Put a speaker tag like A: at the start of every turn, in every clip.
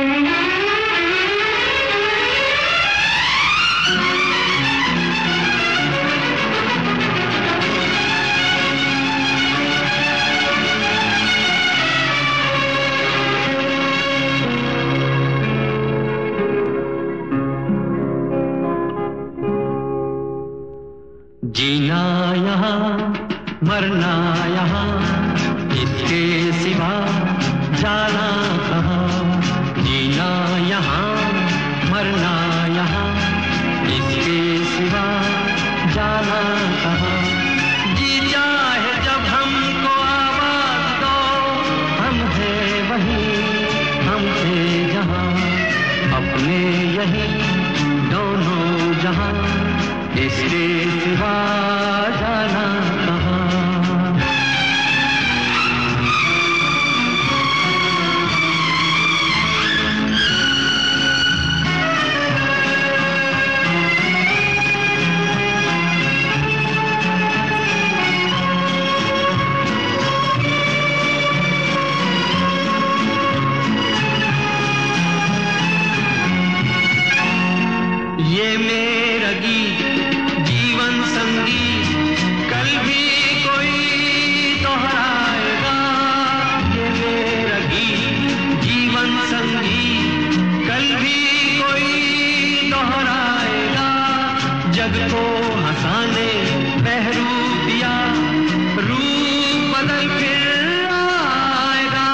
A: जीना यहाँ मरना यहाँ, इसके सिवा जाना कहाँ। जीना यहाँ मरना यहाँ, इसके सिवा जाना कहाँ। जी चाहे जब हमको आवाज दो, हम हैं वहीं हम थे जहाँ, अपने यही दोनों जहाँ, इसके सिवा जाना कहाँ। ये मेरा गीत जीवन संगीत, कल भी कोई दोहराएगा। ये मेरा गीत जीवन संगीत, कल भी कोई दोहराएगा। जग को हंसाने बहरूप दिया, रूप बदल फिर आएगा।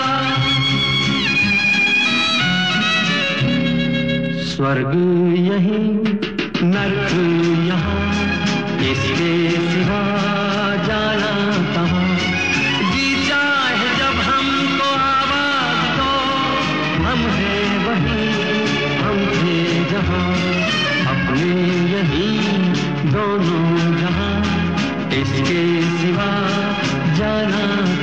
A: स्वर्ग यहीं नर्क यहाँ, इसके सिवा जाना कहाँ। जी चाहे जब हमको आवाज दो, हम हैं वहीं हम थे जहाँ, अपने यही दोनों जहाँ, इसके सिवा जाना